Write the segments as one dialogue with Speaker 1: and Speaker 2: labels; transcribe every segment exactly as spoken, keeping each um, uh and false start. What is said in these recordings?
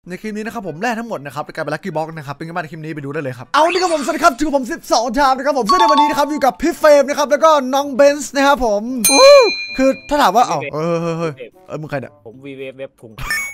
Speaker 1: ในคลิปนี้นะครับผมแร่ทั้งหมดนะครับเป็นการเป็นลัคกี้บ็อกนะครับเป็นกันบ้านในคลิปนี้ไปดูได้เลยครับเอานี่ครับผมสวัสดีครับชื่อผมสิบสองชามนะครับผมซึ่งในวันนี้นะครับอยู่กับพี่เฟรมนะครับแล้วก็น้องเบนซ์นะครับผมคือถ้าถามว่าเอ้าเออเฮ้ยเฮ้ยเออมึงใครเนี่ย
Speaker 2: ผมวีเวฟเว็บพุง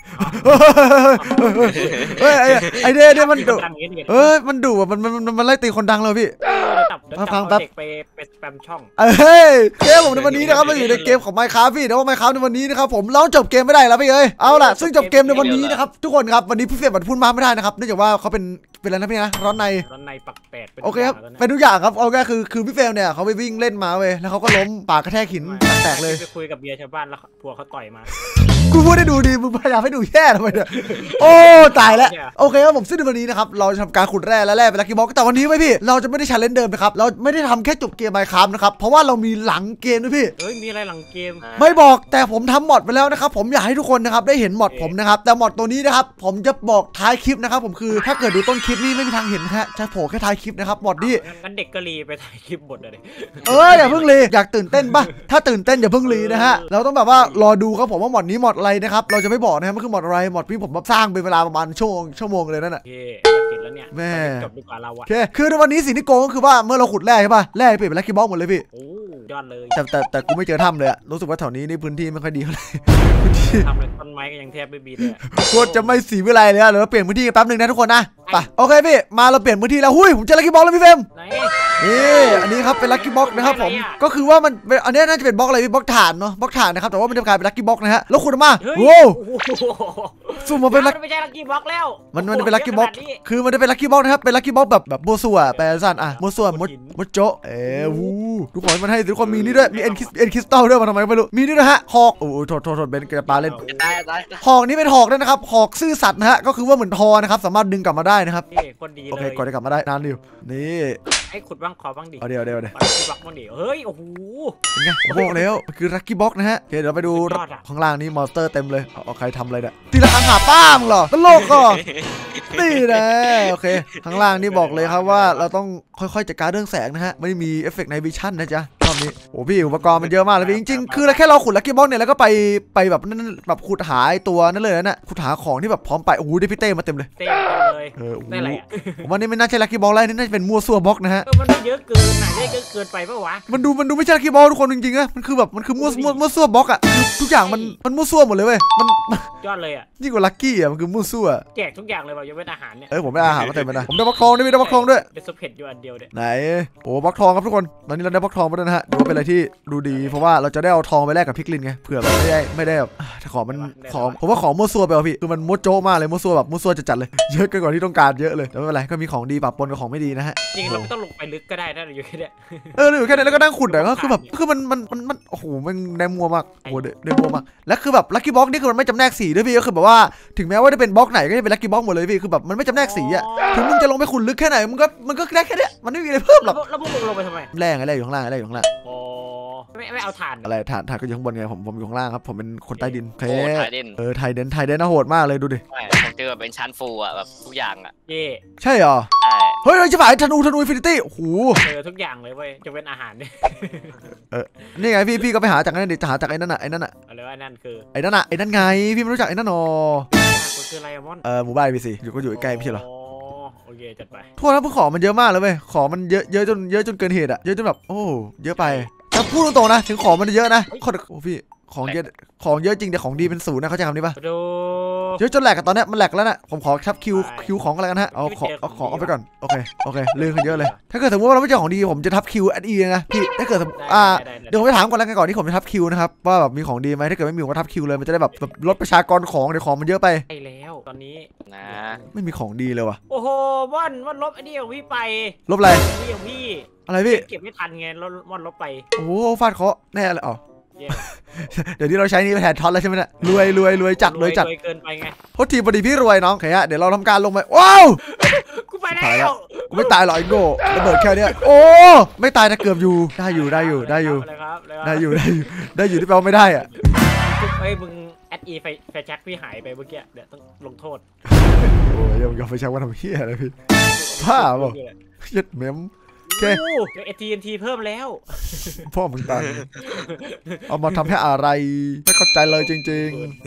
Speaker 1: เฮ้ยไอเดียเนี่ยมันดุเออมันดุอ่ะมันมันมันไล่ตีคนดังเลยพี่
Speaker 2: ฟังแป๊บไปไปสแปมช่อง
Speaker 1: เฮ้ยเกมผมในวันนี้นะครับเราอยู่ในเกมของ Minecraft พี่แต่ว่า Minecraft ในวันนี้นะครับผมเราจบเกมไม่ได้แล้วพี่เอ้ยเอาล่ะซึ่งจบเกมในวันนี้นะครับทุกคนครับวันนี้พี่เฟรมบัดพูดมาไม่ได้นะครับเนื่องจากว่าเขาเป็นเป็นอะไรนะพี่นะร้อนใน
Speaker 2: ร้อนในปักแปด
Speaker 1: โอเคครับเป็นทุกอย่างครับโอเคคือคือพี่เฟรมเนี่ยเขาไปวิ่งเล่นมาเว้ยแล้วเขาก็ล้มปากกระแทกหินแตกเลย
Speaker 2: ไปคุยกับเบียร์ชาวบ้านแล้วผัวเขาต่อยมา
Speaker 1: กูพูดให้ดูดีมึงพยายามให้ดูแย่ทำไมเนี่ยโอ้ตายแล้วโอเคครับผมซึ่งในวันนี้นะครับเราจะทำการขุดแร่และแร่เป็นลัคกี้บ็อกแต่วันนี้ไม่พี่เราจะไม่ได้ชาเลนจ์เดิมนะครับเราไม่ได้ทำแค่จบเกม Minecraft นะครับเพราะว่าเรามีหลังเกมด้วยพี่
Speaker 2: เฮ้ยมีอะไรหลังเกม
Speaker 1: ไม่บอกแต่ผมทำมอดไปแล้วนะครับผมอยากให้ทุกคนนะครับได้เห็นมอดผมนะครับแต่มอดตัวนี้นะครับผมจะบอกท้ายคลิปนะครับผมคือถ้าเกิดดูต้นคลิปนี่ไม่มีทางเห็นฮะจะโผล่แค่ท้ายคลิปนะครับมอดนี่
Speaker 2: งั้นเด็กก็รีไปถ่ายคลิปบทเลย
Speaker 1: เอออย่าเพิ่งรีอยากตื่นเต้นป่ะถ้าตื่นเต้นอย่าเพิ่งรีนะฮะเราต้องแบบว่ารอดูครับผมว่ามอดนี้มอดอะไรนะครับเราจะไม่บอกนะครับมันคือมอดอะไรมอดพี่ผมสร้างเป็นเวลาประมาณชั่วโมงชั่วโมงเลยนั่นแหละ
Speaker 2: โอเคเสร็จแล้วเนี่ย
Speaker 1: แม่
Speaker 2: จบดีกว่าเราอะ
Speaker 1: โอเคคือในวันนี้สิ่งที่โกงก็คือว่าเมื่อเราขุดแร่ใช่ป่ะแร่เปลี่ยนเป็นลัคกี้บ็อกหมดเลยพี่
Speaker 2: โอ้ยอดเลย
Speaker 1: แต่แต่แต่กูไม่เจอถ้ำเลยอะรู้สึกว่าแถวนี้นี่พื้นที่ไม่ค่อยดีเท่าไหร่
Speaker 2: ทำเลยต้นไม้ก็ยังแทบไม่มีเลย
Speaker 1: โคตรจะไม่สีวิไลเลยอะเราเปลี่ยนพื้นที่แป๊บนึงนะทุกคนนะไปโอเคพี่มาเราเปลี่ยนพื้นที่แล้วหุ้ยผมเจอลัคกี้บ็อกแล้วพี่เฟรมนี่อันนี้ครับเป็นลัคกี้บ็อกนะครับผมก็คือว่ามันอันนี้น่าจะเป็นบล็อกอะไรพี่บล็อกฐานเนาะบล็อกฐานนะครับแต่ว่ามันจะกลายเป็นลัคกี้บ็อกนะฮะแล้วขุดออกมาโว้สุ่มมาเป็นลัค
Speaker 2: ไม่ใช่ลัคกี้บ็อกแล้ว
Speaker 1: มันมันเป็นลัคกี้บ็อกคือมันจะเป็นลัคกี้บ็อกนะครับเป็นลัคกี้บ็อกแบบแบบโมซัวแปลสั้นอ่ะโมซัวมดมดโจเอ้วูทุกคนมันให้ทุกคนมีนี่ด้วยมีเอ็นคิสเอ็นคิสตัลด้วยมาทำไมไม่รู้มีนี่ด้วยฮะหอกโอ้โทษโทษโทษเบนกระปาเล่นหอกนี่เป็นหอกด้วยนะครับหอกซื่อสัตย์นะฮะก็คือว่าเหมือนทอนะครับสามารถดึงกลับมาได้นะครับโอเคกดได้กลับมาได้นานอยู่นี่
Speaker 2: ให้ขุดบ้างขอบ้างดิ
Speaker 1: เดี๋ยวเดี๋ยวเดี๋ยว
Speaker 2: ลัคกี้บ็อกบ้างดิเฮ้ยโอ้โห
Speaker 1: เป็นไงผมบอกแล้วมันคือลัคกี้บ็อกนะฮะโอเคเดี๋ยวไปดูข้างล่างนี้มอนสเตอร์เต็มเลยเอาใครทำอะไรเนี่ยตีละครั้งหาป้ามเหรอตลกก็นี่นะโอเคข้างล่างนี่บอกเลยครับว่าเราต้องค่อยๆจัดการเรื่องแสงนะฮะไม่มีเอฟเฟกต์ในวิชั่นนะจ๊ะรอบนี้โอ้พี่อุปกรณ์มันเยอะมากเลยจริงๆคือแค่เราขุดลัคกี้บ็อกเนี่ยแล้วก็ไปไปแบบนั่นแบบขุดหาตัวนั่นเลยนะขุดหาของที่แบบพร้อมไปโอ้โหได้พี่เต้มาเต็มเลย
Speaker 2: เต็มเลย
Speaker 1: เออได้อะไรผมว่านี่ไม่น่าใช่ลัคกี้บ็อกแล้วนี่น่าจะเป็นมัวซัวบ็อกนะฮะ
Speaker 2: มันเยอะเกินไหนได้เกินไปปะวะ
Speaker 1: มันดูมันดูไม่ใช่ลัคกี้บ็อกทุกคนจริงๆนะมันคือแบบมันคือมัวมัวซัวบ็อกอะทุกอย่างมันมันมัวซัวหมดเลยเว้ยมัน
Speaker 2: ยอดเลยอะ
Speaker 1: ยิ่งกว่าลัคกี้อะมันคือมัวซัว
Speaker 2: แจกทุกอย่างเลยแบบยกเว้นอาหารเนี่ย
Speaker 1: เออผมได้อาหารมาเต็มเลยนะผมได้บล็อกทองด้วยมีได้บล็อกทองด้วย
Speaker 2: ได้ซุปเห็ดอยู่อันเดียวเนี่ย
Speaker 1: ไหนโอ้บล็อกทองครับทุกคนตอนนี้เราได้บล็อกทองมาด้วยนะฮะดูว่าเป็นอะไรที่ดูดีเพราะว่าเราจะได้เอาทองไปแลกกับพิกลินไงเผื่อแบบไม่ได้ไม่ได้แบบถ้าของมันของผมว่าของมัวซัวไปอ่ะพี่คือมันมัวโจ๊มากเลยมัวซัวแบบมัวซัวจะจัดเลยเยอะเกินกว่าที่ต้องการเยอะเลยแต่ไม่เป็นไรก็มีของดีปะปนกับของไม่ดีนะฮะ
Speaker 2: จริงเราไม่ต้องลงไปลึกก็ได้นะอยู่แค่เนี้ย
Speaker 1: เอออยู่แค่นี้แล้วก็นั่งขุดแต่ก็คือแบบคือมันมันมันมันโอ้โหมันในมัวมากโอ้เดมัวมากแล้วคือแบบลัคกี้บ็อกนี่คือมันไม่จำแนกสีด้วยพี่ก็คือแบบว่าถึงแม้ว่าจะเป็นบล็อกไหนก็จะเป็นลัคกี้บ็อกหมดเลยพี่คือแบบมันไม่จำแนกสีอ่ะถึงมึงจะลงไปขุดลึกแค่ไหนมึงก็มันก็ได้แค่นี้มันไม่มีอะไรเพิ่มหรอก
Speaker 2: แล้วพวกมึงลงไปทำไม
Speaker 1: แรงอะไรอยู่ข้างล่างอะไรอยู่ข้างล่าง
Speaker 2: อ๋อไม่ไม่เอาถ่าน
Speaker 1: อะไรถ่านถ่านก็อยู่ข้างบนไงผมผมอยู่ข้างล่างครับผมเป็นคนใต้ดินโอเคเออไทยเดนไทยเดนน่าโหดมากเลยดูดิ
Speaker 3: ผมเจอแบบเป็นชั้นฟูอ่ะแบบทุกอย่างอ่ะ
Speaker 2: เย่
Speaker 1: ใช่เหรอ
Speaker 3: ใช่
Speaker 1: เฮ้ยจะฝ่ายธนูธนูอินฟินิตี้โอ้โห
Speaker 2: เจอทุกอย่างเลยเว้ยจะเป็นอาหารเนี่ย
Speaker 1: เออนี่ไงพี่พี่ก็ไปหาจากนั่นดิจะหาจากไอ้นั่นน่ะไอ้นั่นน่ะ
Speaker 2: อะไรวะนั่นคือ
Speaker 1: ไอ้นั่นน่ะไอ้นั่นไงพี่ไม่รู้จักไอ้นั่นหรอ
Speaker 2: คืออะไรมอน
Speaker 1: เออหมู่บ้านพี่สิอยู่ก็อยู่ใกล้พี่เหรอ
Speaker 2: โอเคจัดไป
Speaker 1: ทั่วแล้วพวกของมันเยอะมากเลยเว้ยของมันเยอะเยอะจนเยอะจนเกินเหตุอะเยอะจนแบบโอ้เยอะไปถ้าพูดตรงๆนะถึงของมันเยอะนะโอ้พี่ของเยอะของเยอะจริงแต่ของดีเป็นศูนย์นะเขาจะทำนี้ปะเยอะจนแหลกกันตอนนี้มันแหลกแล้วนะผมขอทับคิวคิวของอะไรกันฮะเอาของเอาของเอาไปก่อนโอเคโอเคเรื่องกันเยอะเลยถ้าเกิดสมมติว่าเราไม่เจอของดีผมจะทับคิวแอดอีนะพี่ถ้าเกิดอ่าเดี๋ยวผมไปถามก่อนแล้วกันก่อนที่ผมจะทับคิวนะครับว่าแบบมีของดีไหมถ้าเกิดไม่มีผมก็ทับคิวเลยมันจะได้แบบลดประชากรของเดี๋ยวของมันเยอะไป
Speaker 2: ใช่แล้วตอนนี้
Speaker 3: นะ
Speaker 1: ไม่มีของดีเลยว่ะ
Speaker 2: โอ้โหม่อนม่อนลบไอ้นี่ของพี่ไป
Speaker 1: ลบอะไร
Speaker 2: นี่ของพี่
Speaker 1: อะไรพี่
Speaker 2: เก็บไม่ทันไงลบม่อนลบไป
Speaker 1: โอ้ฟาดเคาะแน่เลยอ๋อเดี๋ยวนี้เราใช้นี่แทนท็อตแล้วใช่ไหมเนี่ยรวยรวยรวยจัดรวยจัด
Speaker 2: เกินไปไง
Speaker 1: โทษทีพอดีพี่รวยน้องโอเคฮะเดี๋ยวเราทำการลงไปว้าว
Speaker 2: กูไปแล้ว
Speaker 1: กูไม่ตายหรอกไอ้โง่ระเบิดแค่นี้โอ้ไม่ตายนะเกือบอยู่ได้อยู่ได้อยู่ได้อยู่ได้อยู่ได้อยู่ได้อยู่ที่แปลว่าไม่ได้อ่ะ
Speaker 2: เฮ้ยมึงแอดอีไฟไฟแช็กพี่หายไปเมื่อกี้เดี๋ยวต้องลงโทษ
Speaker 1: โอ้ยยังยังไฟแช็กว่าทำเหี้ยอะไรพี่ผ้าบอกยัดเมมโอเค
Speaker 2: เอทีเอ็นทีเพิ่มแล้ว
Speaker 1: พ่อมึงตายเอามาทำให้อะไรไม่เข้าใจเลยจริงๆนี่ครับ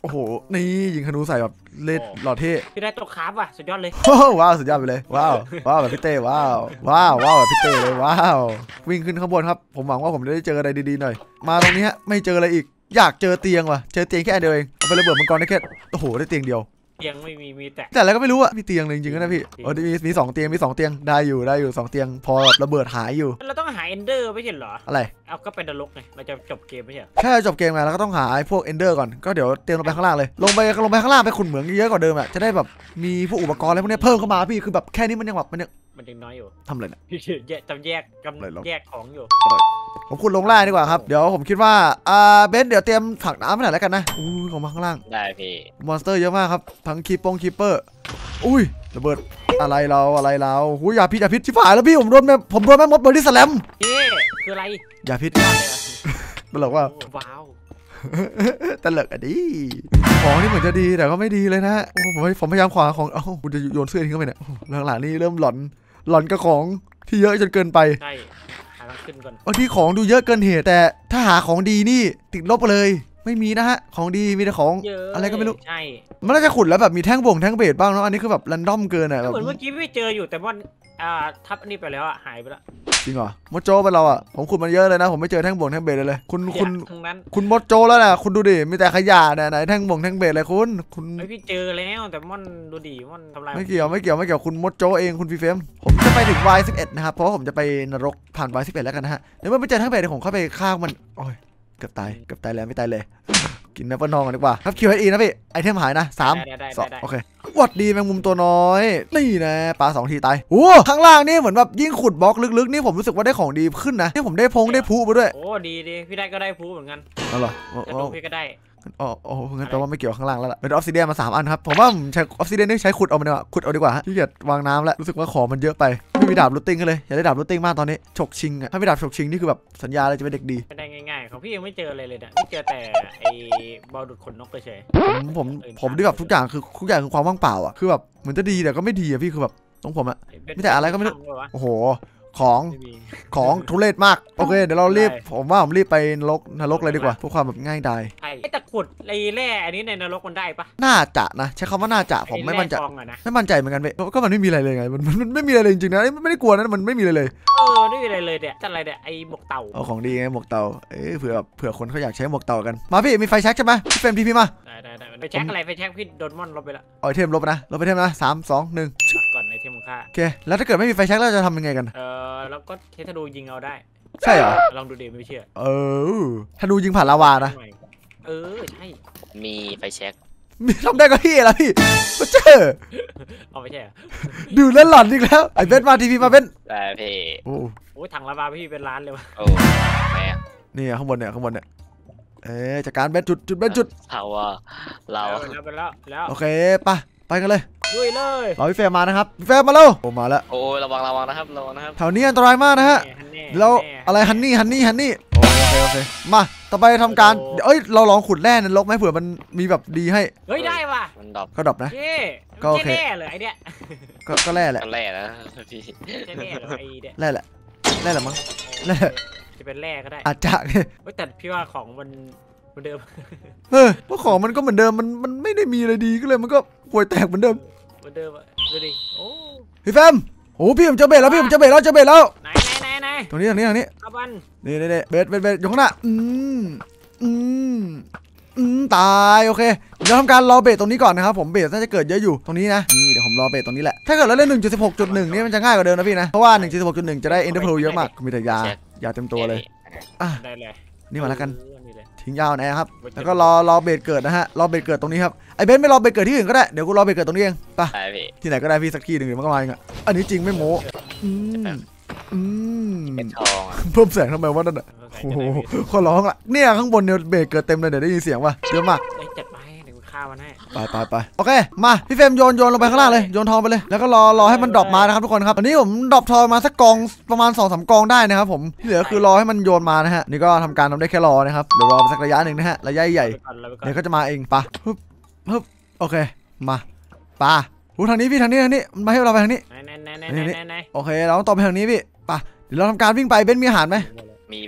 Speaker 1: โอ้โหนี่ยิงธนูใส่แบบเล่นหล่อเท่
Speaker 2: พี่ได้ตัวคราฟว่ะสุดยอดเลย
Speaker 1: ว้าวสุดยอดไปเลยว้าวว้าวแบบพี่เต้ว้าวว้าวว้าวแบบพี่เต้เลยว้าววิ่งขึ้นข้างบนครับผมหวังว่าผมจะได้เจออะไรดีๆหน่อยมาตรงนี้ฮะไม่เจออะไรอีกอยากเจอเตียงว่ะเจอเตียงแค่เดียวเองเอาไประเบิดมังกรได้แค่โอ้โหได้เตียงเดียว
Speaker 2: เตียงไม่มีมีแต่
Speaker 1: แต่อะไรก็ไม่รู้อะมีเตียงเลยจริงๆนะพี่โอ้มีมีสองเตียงมีสองเตียงได้อยู่ได้อยู่สองเตียงพอแบบระเบิดหายอยู่
Speaker 2: เราต้องหาเอนเดอร์ไม่ใช่เหรอ
Speaker 1: อะไร
Speaker 2: เอาก็เป็นนรกไงเราจะจบเกมไม่ใช่เหรอ
Speaker 1: แค่จบเกมไงแล้วก็ต้องหาไอ้พวกเอนเดอร์ก่อนก็เดี๋ยวเตรียมลงไปข้างล่างเลยลงไปลงไปข้างล่างไปขุดเหมืองเยอะกว่าเดิมอะจะได้แบบมีพวกอุปกรณ์อะไรพวกนี้เพิ่มเข้ามาพี่คือแบบแค่นี้มันยังแบบมันยัง
Speaker 2: มันยังน้อยอยู่
Speaker 1: ทำอะไรเนี่ย
Speaker 2: พี่แยกจำแยกกำแยกของอยู่
Speaker 1: ผมขุดลงล่างดีกว่าครับเดี๋ยวผมคิดว่าอ่าเบนซ์เดี๋ยวเตรียมถังน้ำไปหน่อยแล้วกันนะอู้ลงมาข้างล่าง
Speaker 3: ได้พี่
Speaker 1: มอนสเตอร์เยอะมากครับทั้งคีปปงคีปเปอร์อุ้ยระเบิดอะไรเราอะไรเราหูยาพิษยาพิษชิบหายแล้วพี่ผมโดนแม่ผมโดนแม่มดบอดี้สแลม
Speaker 2: เอ๊ะคืออะไร
Speaker 1: ยาพิษตลกว่า
Speaker 2: ว้าว
Speaker 1: ตลกอ่ะดิของนี่เหมือนจะดีแต่ก็ไม่ดีเลยนะโอ้ผมผมพยายามขวาของเอ้าคุณจะโยนเสื้อทิ้งเข้าไปเนี่ยหลังๆนี่เริ่มหลอนหลอนกับของที่เยอะจนเกินไป
Speaker 2: ใช่หาทางขึ้นก่อน
Speaker 1: บางทีของดูเยอะเกินเหตุแต่ถ้าหาของดีนี่ติดลบไปเลยไม่มีนะฮะของดีมีแต่ของ
Speaker 2: เยอะ
Speaker 1: อะไรก็ไม่รู้
Speaker 2: ใช่
Speaker 1: มันน่าจะขุดแล้วแบบมีแท่งบ่งแท่งเบสบ้างเนาะอันนี้คือแบบรันดอมเกินอ่ะแบบ
Speaker 2: เหมือนเมื่อกี้ไม่เจออยู่แต่ว่าอ่าทับอันนี้ไปแล้วอ่ะหายไปแล้ว
Speaker 1: จริงเหรอมดโจไปเราอ่ะผมขุดมันเยอะเลยนะผมไม่เจอแท่งบ่งแท่งเบสเลยเลยคุณคุณ
Speaker 2: ทั้งนั้น
Speaker 1: คุณมดโจแล้วนะคุณดูดิมีแต่ขยะเนี่ยไหนแท่งบ่งแท่งเบสเลยคุณคุณ
Speaker 2: ไอพี่เจอแล้วแต่มันดูดีมันทำลาย
Speaker 1: ไม่เกี่ยวไม่เกี่ยวไม่เกี่ยวคุณมดโจเองคุณฟีเฟมผมจะไปถึง วาย สิบเอ็ด นะครับเพราะว่าผมจะไปนรกผ่าน วาย สิบเอ็ด แล้วกันนะฮะเดี๋ยวเมื่อไปเจอแท่งเบสเดี๋ยวผมเข้าไปฆ่ามันโอ้ยเกือบตายเกือบตายแล้วไม่ตายเลยกินน้ำปลาทองกันดีกว่าครับ คิว เอส อี นะพี่ไอเทมหายนะสาม
Speaker 2: ได้ได้
Speaker 1: สอง
Speaker 2: ได้
Speaker 1: โอเคหวัดดีแมงมุมตัวน้อยนี่นะปลาสองทีตายโอ้ข้างล่างนี่เหมือนแบบยิ่งขุดบล็อกลึกๆนี่ผมรู้สึกว่าได้ของดีขึ้นนะนี่ผมได้พงได้พุมาด้วย
Speaker 2: โอ้ดีดีพี่ได้ก็ได้พูเหมือนกัน
Speaker 1: เอาเหรอ
Speaker 2: แต่ดูพี่ก็ได้
Speaker 1: อ๋อโอ้งั้นแปลว่าไม่เกี่ยวข้างล่างแล้วล่ะเป็นออฟซิเดียนมาสามอันครับผมว่าผมใช้ออฟซิเดียนนี่ใช้ขุดเอามาดีกว่าขุดเอาดีกว่าฮะที่เกียจวางน้ำแล้วรู้สึกว่าของมันเยอะไปไม่มีดาบรูทติ้งกันเลยอยากได้ดาบรูทติ้งมากตอนนี้ฉกชิงอะถ้ามีดาบฉกชิงนี่คือแบบสัญญาเลยจะเป็นเด็กดี
Speaker 2: ไม่ได้ง่ายๆของพี่ยังไม่เจออะไรเลยเนี่ยพี่เจอแต่ไอ้บอลดูดขนนกเฉย
Speaker 1: ผมผมผมที่แบบทุกอย่างคือทุกอย่างคือความว่างเปล่าอ่ะคือแบบเหมือนจะดีแต่ก็ไม่ดีอ่ะพี่คือแบบตรงผมอ่ะ มีแต่อะไรก็ไม่รู้ โอ้โหของ
Speaker 2: ไม่มี
Speaker 1: ของทุเรศมากโอเคเดี๋ยวเรารีบผมว่าผมรีบไปนรกนรกเลยดีกว่าเพื่อความแบบง่ายดาย
Speaker 2: ใช่ไอ้ตะขุดไอ้แร่อันนี้ในนรกมันได้ปะ
Speaker 1: น่าจะนะใช้คำว่าน่าจะผมไม่มั่นใจ
Speaker 2: อ้แร่ทองอะนะ
Speaker 1: ไม่มั่นใจเหมือนกันเว้ยก็มันไม่มีอะไรเลยไงมันมันมันไม่มีอะไรเลยจริงๆนะไม่ได้กลัวนะมันไม่มีอะไรเลย
Speaker 2: เออไม่มีอะไรเลยเนี่ยจะอะไรเนี่ยไอ้หมวกเต่า
Speaker 1: เอาของดีไงหมวกเต่าเอ้ยเผื่อแบบเผื่อคนเขาอยากใช้หมวกเต่ากันมาพี่มีไฟแช็กใช่ไหมพี่เฟรมพี่พี่มา
Speaker 2: ได้ได้ได้ไปแช็คอะไรไปแช็คพี่โดนมอนลบไปละ
Speaker 1: เอาไอเทมลบไปนะลบไปเทมนะสามสองหนึ่ง
Speaker 2: ก่อนไอเทมของข้า
Speaker 1: โอเคแล้วถ้าเกิดไม่มีไฟแช็กเราจะทำยังไงกัน
Speaker 2: เออแล้วก็เทสธนูยิงเอาได้
Speaker 1: ใช่เหรอ
Speaker 2: ลองดูดิไม่เชื่อ
Speaker 1: เออถ้าดูยิงผ่านลาวานะ
Speaker 2: เออใช่
Speaker 3: มีไฟแช็ก
Speaker 1: มีทำได้ก็พี่แล้วพี่มาเจอ
Speaker 2: เอาไม่ใช่เหรอ
Speaker 1: ดูเล่นหลอนอีกแล้วไอ้เบนมาทีพีมาเบน
Speaker 3: ได้พี่
Speaker 1: โอ้
Speaker 2: โอ้ยถังลาวาพี่เป็นล้านเลยวะ
Speaker 3: โอ้แม่
Speaker 1: นี่ข้างบนเนี่ยข้างบนเนี่ยเอ๊ะจากการเบนจุดจุดเบนจุด
Speaker 3: เราว่าเรา
Speaker 2: แล้วไปแล้วแล้ว
Speaker 1: โอเคไปไปกันเลย
Speaker 2: ลุยเลย
Speaker 1: รอพี่เฟรมมานะครับพี่เฟรมมาแล้วโอ้มาแล้ว
Speaker 3: โอ้ระวังระวังนะครับระวังนะครับ
Speaker 1: แถวนี้อันตรายมากนะฮะ
Speaker 2: แน่
Speaker 1: แล้ว
Speaker 2: แน่
Speaker 1: อะไรฮันนี่ฮันนี่ฮันนี่โอเคโอเคมาต่อไปทำการเอ้ยเราลองขุดแร่ในนรกไหมเผื่อมันมีแบบดีให้
Speaker 2: เฮ้ยได้ว่ะ
Speaker 3: มันดรอป
Speaker 1: ก็ดรอปนะ
Speaker 2: เย้
Speaker 1: ก็โอเค
Speaker 2: แน่เลยไอเนี้ย
Speaker 1: ก็ก็แร่แหละ
Speaker 3: กันแร่นะพี่
Speaker 2: ใช่แน่เหรอไอเนี้ย
Speaker 1: แร่แหละแร่แหละมั้ง แร่
Speaker 2: จะเป็นแร่ก็ได้
Speaker 1: อาจจะ
Speaker 2: เฮ้ยแต่พี่ว่าของมันเหมือนเดิม
Speaker 1: เออเพราะของมันก็เหมือนเดิมมันมันไม่ได้มีอะไรดีก็เลยมันก็ป่วยแตกเหมือนเดิม
Speaker 2: เหมือนเดิมอะดูดิโอ้
Speaker 1: พี่แฟมโอ้พี่ผมเจอเบสแล้วพี่ผมเจอเบสแล้วเจอเบสแล้ว
Speaker 2: ไหนไหนไหนไหน
Speaker 1: ตรงนี้ตรงนี้ตรงนี้
Speaker 2: เอาบัน
Speaker 1: นี่นี่นี่เบสเบสเบสอยู่ข้างหน้าอืมอืมอืมตายโอเคเดี๋ยวทำการรอเบสตรงนี้ก่อนนะครับผมเบสน่าจะเกิดเยอะอยู่ตรงนี้นะนี่เดี๋ยวผมรอเบสตรงนี้แหละถ้าเกิดเราเล่น หนึ่งจุดสิบหกจุดหนึ่ง นี่มันจะง่ายกว่าเดิมนะพี่นะเพราะว่า หนึ่งจุดสิบหกจุดหนึ่ง จะได้ Ender Pearl เยอะมากมีแต่ยายาเต็มตัวเลยอ่ะ
Speaker 2: ได้เลย
Speaker 1: นี่มาแล้วกัน
Speaker 2: เออนี่เลย
Speaker 1: ทิ้งยาวแนะครับแล้วก็รอรอเบสเกิดนะฮะรอเบสเกิดตรงนี้ครับไอ้เบนไม่รอเบสเกิดที่อื่นก็ได้เดี๋ยวกูรอเบสเกิดตรงนี้เองไป
Speaker 3: ได้พี่
Speaker 1: ที่ไหนก็ได้พี่สักที่หนึ่งเดี๋ยวมันก็มาเองอ่ะอันนี้จริงไม่โม้อืมอืม
Speaker 3: เป็นทองอะ
Speaker 1: เพิ่มแสงทำไมวะนั่นอ่ะโอ้โหขอร้องละเนี่ยข้างบนเนี่ยเบสเกิดเต็มเลยเดี๋ยวได้ยินเสียงว่ะเยอะมาก
Speaker 2: เอ้ยจัดไปเดี๋ยวกูฆ่ามันให้
Speaker 1: ไปไปไปโอเคมาพี่เฟรมโยนโยนลงไปข้างล่างเลยโยนทองไปเลยแล้วก็รอรอให้มันดรอปมานะครับทุกคนครับตอนนี้ผมดรอปทองมาสักกองประมาณ สองสาม กองได้นะครับผมที่เหลือคือรอให้มันโยนมานะฮะนี่ก็ทำการทำได้แค่รอนะครับเดี๋ยวรอไปสักระยะหนึ่งนะฮะระยะใหญ่
Speaker 2: ไปก่อนเราไปก่อน
Speaker 1: เดี๋ยวก็จะมาเองปะฮึบฮึบโอเคมาปะหูทางนี้พี่ทางนี้ทางนี้มาให้เราไปทางนี้
Speaker 2: ไหนไหนไหนไหนไหนไหน
Speaker 1: โอเคเราต้องต่อไปทางนี้พี่ปะเดี๋ยวเราทำการวิ่งไปเบนซ์มีอาหารไหม
Speaker 3: มีพี่
Speaker 1: โ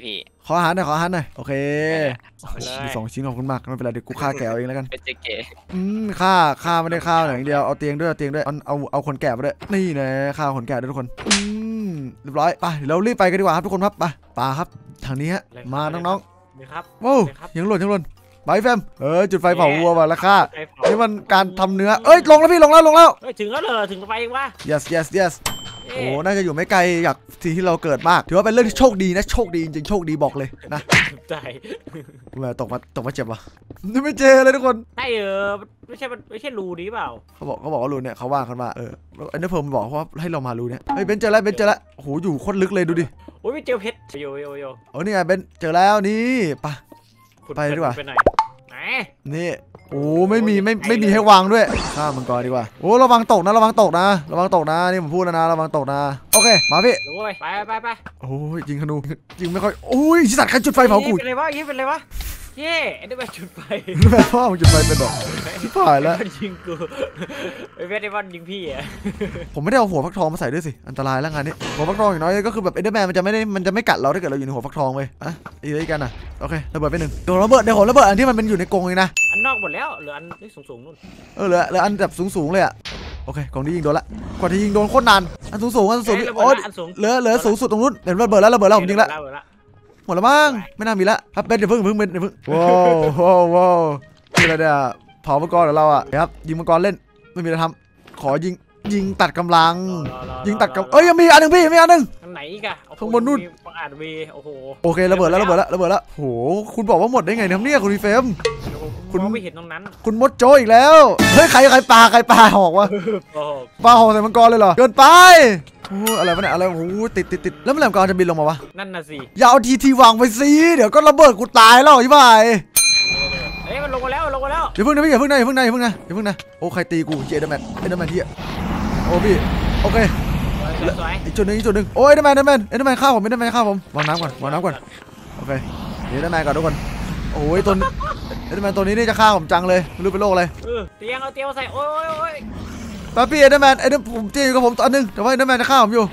Speaker 1: ขออาหารหน่อยขออาหารหน่อยโอเค
Speaker 2: ไปเลย
Speaker 1: มีสองชิ้นขอบคุณมากไม่เป็นไรเดี๋ยวกูฆ่าแกะเอาเองแล้วกัน
Speaker 3: เป็นเจเก๋
Speaker 1: อืมฆ่าฆ่าไม่ได้ฆ่าอย่างเดียวเอาเตียงด้วยเอาเตียงด้วยเอาเอาเอาคนแก่มาด้วยนี่นะฆ่าคนแก่ด้วยทุกคนอืมเรียบร้อยไปเดี๋ยวเรารีบไปกันดีกว่าครับทุกคนครับไปป่าครับทางนี้ฮะมาน้อง
Speaker 2: ๆนี่ครับ
Speaker 1: ๆโว้วยังหล่นยังหล่นไปแฟมเออจุดไฟเผาวัวมาแล้วฆ่า
Speaker 2: ไอ้เผา
Speaker 1: นี่มันการทำเนื้อเอ้ยลงแล้วพี่ลงแล้วลงแล้ว
Speaker 2: เฮ้ยถึงแล้วเหรอถึงไปเองวะ
Speaker 1: yes yes yes
Speaker 2: เอ๊ะ
Speaker 1: โอ้น่าจะอยู่ไม่ไกลจากที่ที่เราเกิดมากถือว่าเป็นเรื่องที่โชคดีนะโชคดีจริงๆโชคดีบอกเลยนะ
Speaker 2: ใจ
Speaker 1: แม่ตกมาตกมาเจ็บวะนี่ไม่เจอเลยทุกคน
Speaker 2: ใช่เออไม่ใช่มันไม่ใช่รูนี้เปล่า
Speaker 1: เขาบอกเขาบอกว่ารูเนี่ยเขาว่ากันมาเออแล้วไอ้เนอร์เพิร์มบอกว่าให้เรามารูเนี่ยเฮ้ยเบนเจอแล้วเบนเจอแล้วโอ้โหอยู่โคตรลึกเลยดูดิ
Speaker 2: โอ้ยไม่เจอเพชรโยโยโย
Speaker 1: โอ้นี่ไงเบนเจอแล้วนี่ไป
Speaker 2: ขุ
Speaker 1: ไปดีกว่า
Speaker 2: ไปไหนไหน
Speaker 1: นี่โอ้ไม่มีไม่ไม่มีให้วางด้วยข้ามมังกรดีกว่าโอ้ระวังตกนะระวังตกนะระวังตกนะนี่ผมพูดแล้วนะระวังตกนะโอเคมาพี่
Speaker 2: รู้ไปไปไปไป
Speaker 1: โอ้ยยิงธนูยิงไม่ค่อยโอ้ยสัตว์ใครจุดไฟเผากู
Speaker 2: เป็นไรวะยี่เป็นไรวะเย่ไอ้นี่มันจุดไฟ
Speaker 1: แม่พ่อมึงจุดไฟเป็นดอกชิบหายแล้ว
Speaker 2: ไอ้บอยิงกูไอ้เพชรไอ้บอลยิงพี่อ่ะ
Speaker 1: ผมไม่ได้เอาหัวฟักทองมาใส่ด้วยสิอันตรายแล้วงานนี้หัวฟักทองอย่างน้อยก็คือแบบเอเดอร์แมนมันจะไม่ได้มันจะไม่กัดเราถ้าเกิดเราอยู่ในหัวฟักทองเว้ยอ่ะอีกอะไรกันอ่ะโอเคระเบิดไปหนึ่งเดี๋ยวระเบิดเดี๋ยวผมระเบิดอันที่มันเป็นอยู่ในกรงเลยนะ
Speaker 2: อันนอกหมดแล้วเหลืออันนี่สูงสูงๆนู่น
Speaker 1: เออเหลือเหลืออันแบบสูงๆเลยอ่ะโอเคกล่องนี้ยิงโดนละกว่าที่ยิงโดนโคตรนานอันสูงๆอันสูง
Speaker 2: เอ้ย
Speaker 1: ๆโอ้ย
Speaker 2: อันสูง
Speaker 1: เหลือเหลือสูงสุดตรงนู้นเห็นระเบิดแล้วระเบิดแล้วผมยิงละ
Speaker 2: เบิดละ
Speaker 1: หมดแล้วมั้งไม่น่ามีละครับเบนเดี๋ยวเพิ่งเพิ่งเบนเดี๋ยวเพิ่งว้าวว้าวว้าวคืออะไรเนี่ยเผามังกรของเราอ่ะครับยิงมังกรเล่นไม่มีอะไรทำขอยิงยิงตัดกำลัง
Speaker 2: รอรอรอ
Speaker 1: ยิงตัดกำเอ้ยยังมีอันหนึ่งพี่ยังมีอันหนึ่ง
Speaker 2: อันไหนอีกอะโอ้โห
Speaker 1: ข้างบนนู่น
Speaker 2: มีประกาศวีโอ้โห
Speaker 1: โอเคระเบิดแล้วระเบิดแล้วระเบิดแล้วโหคุณบอกว่าหมดได้ไงเนี่ยเนี่ยคุณรีเฟม คุ
Speaker 2: คุณ ณมองไม่เห็นตรงนั้น
Speaker 1: คุณมดโจอีกแล้วเฮ้ยใครใครปลาใครปลาหอกวะ
Speaker 2: โอ้โห
Speaker 1: ปลาหอกใส่มังกรเลยเหรอเกินไปโอ้อะไรวะเนี่ยอะไรโอ้โหติดติดติดแล้วเมื่อไหร่มังกรจะบินลงมาวะ
Speaker 2: นั่นน่ะสิ
Speaker 1: อย่าเอาทีทีวางไปสิเดี๋ยวก็ระเบิดกูตายแล้วใช่ไหม
Speaker 2: เอ้ยมันลงมาแล้วลงมาแล้ว
Speaker 1: อย่าเพิ่งนะพี่อย่าเพิ่งนะอย่าเพิ่งนะอย่าเพิ่งนะอย่าเพิ่งนะโอ้ใครตีกูเจเดอร์แมนเอเดอร์แมนที่โอ้พี่โอเค
Speaker 2: สวยสวย
Speaker 1: อีกจุดหนึ่งอีกจุดหนึ่งโอ้เอเดอร์แมนเอเดอร์แมนเอเดอร์แมนฆ่าผมเอเดอร์แมนฆ่าผมวางน้ำก่อนวางน้ำก่อนโอเคเอเดอร์แมนก่อนทุกคนโอ้ยตัวเอเดอร์แมนตัวนี้นี่จะฆ่าผมจังเลยไม่รู้เป็นโรคอะไร
Speaker 2: เออเตียงเอาเตียงมาใส่โอ้ยโอ้ยโอ้ย
Speaker 1: ป้าพี่เอเดอร์แมนเอเดอร์ผมตีอยู่กับผมตัวนึงแต่ว่าเอเดอร์แมนจะฆ่าผมอยู่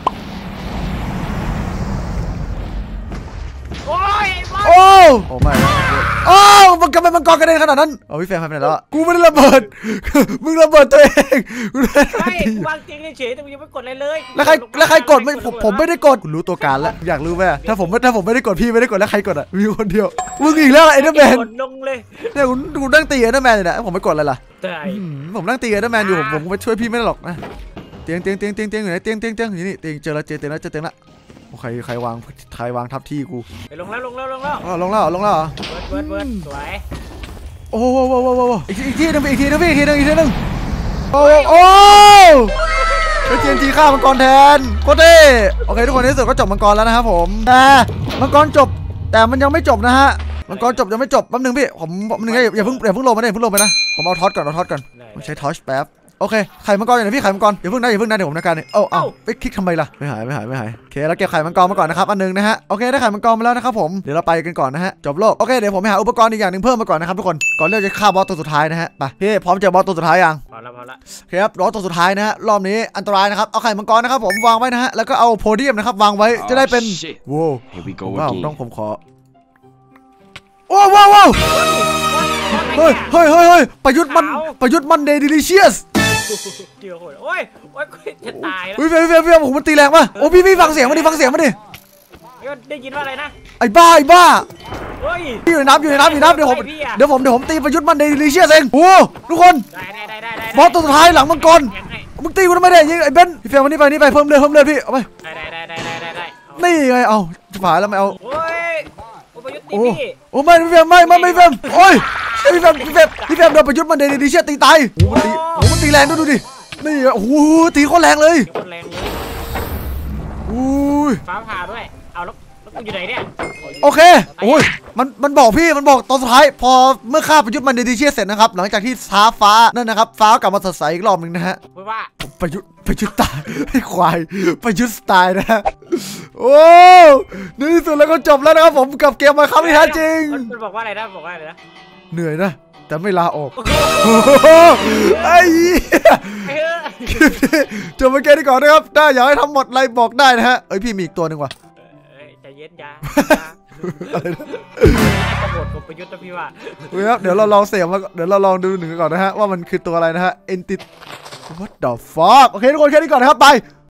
Speaker 2: โอ้ยบอล
Speaker 1: โอ้โอ้ไม่โอ้มันกำลังมังกรกระเด็นขนาดนั้นเอาพี่แฟนหายไปไหนแล้วกูไม่ได้ระเบิดมึงระเบิดตัวเองกูได้
Speaker 2: ใช่วางเตียงเฉยๆแต่มึงยังไม่กดอะไรเลย
Speaker 1: แล้วใครแล้วใครกดไม่ผมผมไม่ได้กดคุณรู้ตัวการแล้วอยากรู้ไหมถ้าผมถ้าผมไม่ได้กดพี่ไม่ได้กดแล้วใครกดอ่ะมีคนเดียวมึงอีกแล้วเอเดอร์แมน
Speaker 2: กดลงเลย
Speaker 1: เนี่ยคุณคุณนั่งตีเอเดอร์แมนเลยนะผมไม่กดอะไรล่ะ
Speaker 2: ใช่
Speaker 1: อืมผมนั่งตีเอเดอร์แมนอยู่ผมผมไปช่วยพี่ไม่ได้หรอกนะเตียงเตียงเตียงเตียงเตียงอยู่ไหนเตียงเตียงเตียงอยู่นี่เตียงเจอแล้วเจอเตียงแล้วเจอเตียงแล้วใครใครวางใครวางทับที่กู
Speaker 2: ไปลงแล้วลงแล้วลงแล้ว
Speaker 1: อ๋อลงแล้วเหรอลงแล้วเหรอ
Speaker 2: เบิร์ดเบิร์ดเบิร์ดสวย
Speaker 1: โอ้โหโอ้โหโอ้โหอีกทีอีกทีนึงอีกทีนึงพี่อีกทีนึงอีกทีนึงโอ้โหโอ้เป็นเทียนทีฆ่ามังกรแทนโคตรเท่โอเคทุกคนในที่สุดก็จบมังกรแล้วนะครับผมแต่มังกรจบแต่มันยังไม่จบนะฮะมังกรจบยังไม่จบแป๊บนึงพี่ผมผมนึงอย่าเพิ่งอย่าเพิ่งลงมาได้เพิ่งลงไปนะผมเอาท็อตก่อนเอาท็อตก่อนผมใช้ทอชแป๊บโอเคไข่มังกรอย่างนี้พี่ไข่มังกรอย่าเพิ่งนะอย่าเพิ่งนะเดี๋ยวผมจัดการเองเอ้าเอ้าไปคลิกทำไมล่ะไม่หายไม่หายไม่หายโอเคแล้วเก็บไข่มังกรมาก่อนนะครับอันนึงนะฮะโอเคได้ไข่มังกรมาแล้วนะครับผมเดี๋ยวเราไปกันก่อนนะฮะจบโลกโอเคเดี๋ยวผมไปหาอุปกรณ์อีกอย่างหนึ่งเพิ่มมาก่อนนะครับทุกคนก่อนที่เราจะฆ่าบอสตัวสุดท้ายนะฮะไปพี่พร้อมเจอบอสตัวสุดท้ายยัง
Speaker 2: พอแล้วพอแล้ว
Speaker 1: โอเคครับบอสตัวสุดท้ายนะฮะรอบนี้อันตรายนะครับเอาไข่มังกรนะครับผมวางไว้นะฮะแล้วก็เอาโพเดียมนะครับวางไว้จะได้เป็นโว้ผมว่าผมต้องผมขอโอ้ว้าวว้าวเฮ้ยเฮ้ยเฮ้ยเฮ้ยประยุทธ์มันประยุทธ์มันเดย์ดิลิเชียส
Speaker 2: เดี๋ยวโหดโอ้ยโอ้ยจะตายแล้ว
Speaker 1: เฮ้ยเฟี้ยวเฟี้ยวเฟี้ยวผมมันตีแรงป่ะโอ้พี่พี่ฟังเสียงมาดิฟังเสียงมาดิ
Speaker 2: ได้ยินว่าอะไรนะ
Speaker 1: ไอ้บ้าไอ้บ้า
Speaker 2: เฮ้ย
Speaker 1: พี่อยู่ในน้ำอยู่ในน้ำอยู่ในน้ำเดี๋ยวผม
Speaker 2: ใครพี่อะ
Speaker 1: เดี๋ยวผมเดี๋ยวผมตีประยุทธ์มันเดลิเชียสเองโอ้ทุกคน
Speaker 2: ได้ได้ได้ได้ได้
Speaker 1: บอสตัวสุดท้ายหลังมังกร
Speaker 2: ยังไง
Speaker 1: มึงตีกูทำไมเนี่ยยิงไอ้เบนพี่เฟี้ยวมานี่ไปนี่ไปเพิ่มเลือดเพิ่มเลือดพี่เอาไป
Speaker 2: ได้ได้ได้ได้ได้ได้เอา
Speaker 1: นี่ไงเอาจะผ่านแล้วไม่เอา
Speaker 2: โอ้ยโอ้ยประยุทธ์ตี
Speaker 1: โอ้
Speaker 2: พี่
Speaker 1: โอ้ไม่พี่เฟี้ยวไม่ไม่ไม่พี่เฟี้ยวโอ้ยพี่เฟี้ยวพี่เฟี้ยวพี่เฟี้ยวโดนประยุทธ์มันเดลิเชียสตีตายโอ้มันตีโอ้มันตีแรงด้วยดูดินี่โอ้โหตีโคตรแรงเลย
Speaker 2: มีคนแรงเลย
Speaker 1: อุ้ย
Speaker 2: ฟ้าผ่าด้วยเอาแล้วแล้วกูอยู่ไหนเนี่ย
Speaker 1: โอเคโอ้ยมันมันบอกพี่มันบอกตอนสุดท้ายพอเมื่อฆ่าประยุทธ์มันเดลิเชียสเสร็จนะครับหลังจากที่ฟ้าฟ้านั่นนะครับฟ้ากลับมาสดใสอีกรอบหนึ่งนะฮะ
Speaker 2: พูดว่า
Speaker 1: ประยุทธ์ประยุทธ์ตายให้ควายประยุทธ์ตายนะฮะโอ้ในที่สุดแล้วก็จบแล้วนะครับผมกับเกมมาครับที่แท้จริง
Speaker 2: มันมันบอกว่าอะไรนะบอกว่าอะไรนะ
Speaker 1: เหนื่อยนะแต่ไม่ลาออกไอ้เหี้ย
Speaker 2: เฮ้ย
Speaker 1: คลิปนี้จบไปแค่นี้ก่อนนะครับถ้าอยากให้ทำหมดอะไรบอกได้นะฮะเอ้ยพี่มีอีกตัวหนึ่งว่ะ
Speaker 2: เอ้ยใจเย็นยาตำรวจกบประยุทธ์นะพี่ว่า
Speaker 1: โอเคครับเดี๋ยวเราลองเสียงมาเดี๋ยวเราลองดูหนึ่งก่อนนะฮะว่ามันคือตัวอะไรนะฮะ Entit What the fuck โอเคทุกคนแค่นี้ก่อนนะครับไป